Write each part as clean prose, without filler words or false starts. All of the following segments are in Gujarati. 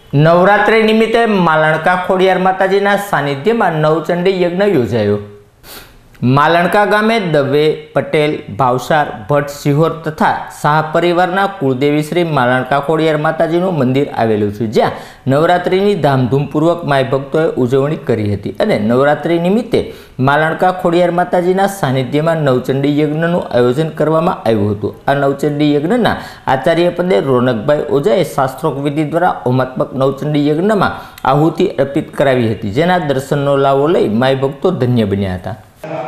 નવરાત્રિ નિમિત્તે માલણકા ખોડિયાર માતાજીના સાનિધ્યમાં નવચંડી યજ્ઞ યોજાયો। માલણકા ગામે દવે, પટેલ, ભાવસાર, ભટ્ટ, સિહોર તથા શાહ પરિવારના કુળદેવી શ્રી માલણકા ખોડિયાર માતાજીનું મંદિર આવેલું છે, જ્યાં નવરાત્રિની ધામધૂમપૂર્વક માય ભક્તોએ ઉજવણી કરી હતી અને નવરાત્રિ નિમિત્તે માલણકા ખોડિયાર માતાજીના સાનિધ્યમાં નવચંડી યજ્ઞનું આયોજન કરવામાં આવ્યું હતું। આ નવચંડી યજ્ઞના આચાર્ય પદે રોનકભાઈ ઓઝાએ શાસ્ત્રોક્ત વિધિ દ્વારા હોમાત્મક નવચંડી યજ્ઞમાં આહુતિ અર્પિત કરાવી હતી, જેના દર્શનનો લાવો લઈ માય ભક્તો ધન્ય બન્યા હતા।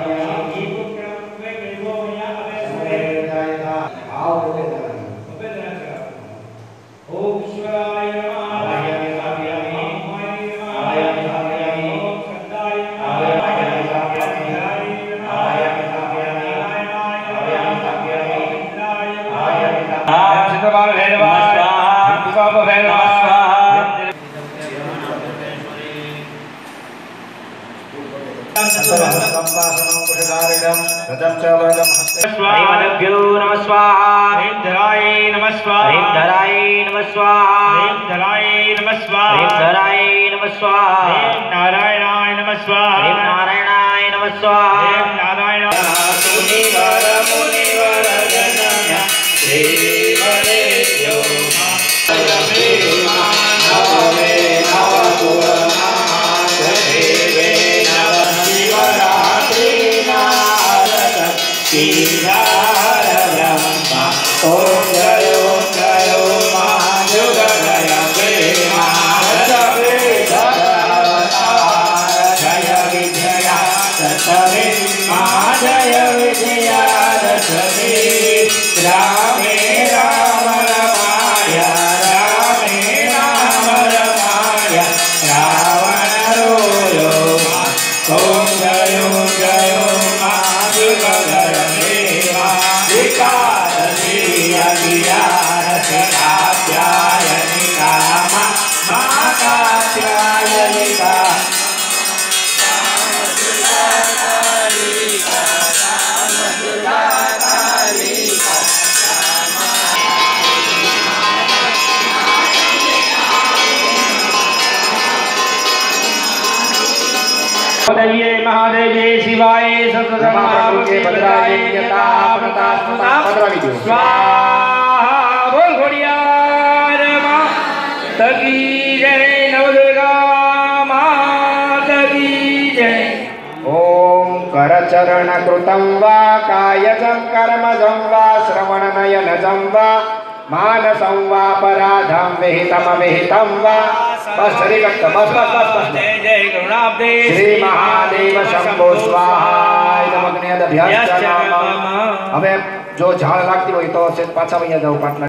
महादेव शिवाय स्वाहा। बोल घोड़ियार माता की जय, नवदुर्गा माता की जय। ओम करचरण कृतं वा कायजं कर्मजं वा श्रवणनयनजं वा मानसं वा पराधं विहितं वा बस श्री बस बस बस बस जय जय करुणाब्दे श्री महादेव शंभो स्वाहा। नमग्ने अभ्यास। હવે જો ઝાડ લાગતી હોય તો પાછા અહીંયા જાવ પાટલા।